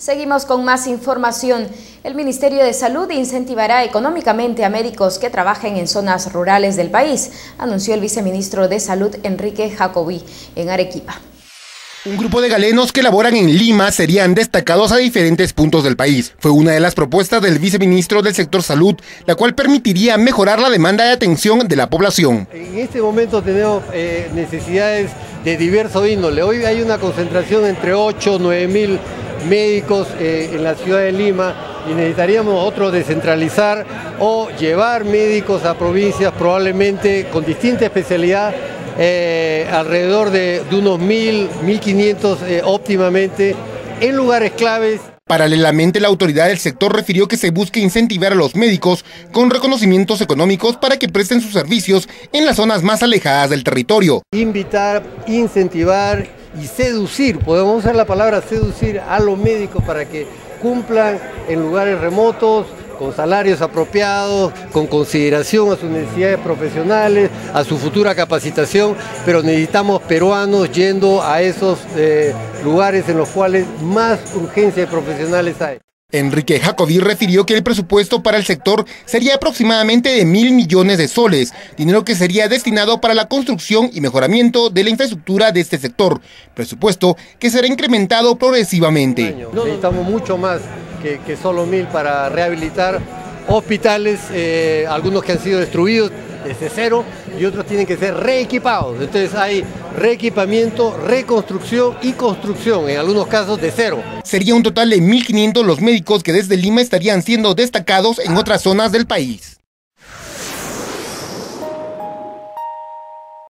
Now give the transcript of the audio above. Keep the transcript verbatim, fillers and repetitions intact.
Seguimos con más información. El Ministerio de Salud incentivará económicamente a médicos que trabajen en zonas rurales del país, anunció el viceministro de Salud Enrique Jacobi en Arequipa. Un grupo de galenos que laboran en Lima serían destacados a diferentes puntos del país. Fue una de las propuestas del viceministro del sector salud, la cual permitiría mejorar la demanda de atención de la población. En este momento tenemos eh, necesidades de diverso índole. Hoy hay una concentración entre ocho o nueve mil médicos eh, en la ciudad de Lima y necesitaríamos otro descentralizar o llevar médicos a provincias probablemente con distinta especialidad. Eh, alrededor de, de unos mil, mil quinientos eh, óptimamente en lugares claves. Paralelamente, la autoridad del sector refirió que se busca incentivar a los médicos con reconocimientos económicos para que presten sus servicios en las zonas más alejadas del territorio. Invitar, incentivar y seducir, podemos usar la palabra seducir a los médicos para que cumplan en lugares remotos, con salarios apropiados, con consideración a sus necesidades profesionales, a su futura capacitación, pero necesitamos peruanos yendo a esos eh, lugares en los cuales más urgencia de profesionales hay. Enrique Jacobi refirió que el presupuesto para el sector sería aproximadamente de mil millones de soles, dinero que sería destinado para la construcción y mejoramiento de la infraestructura de este sector, presupuesto que será incrementado progresivamente. Necesitamos mucho más que, que solo mil para rehabilitar hospitales, eh, algunos que han sido destruidos desde cero y otros tienen que ser reequipados. Entonces hay reequipamiento, reconstrucción y construcción, en algunos casos de cero. Sería un total de mil quinientos los médicos que desde Lima estarían siendo destacados en otras zonas del país.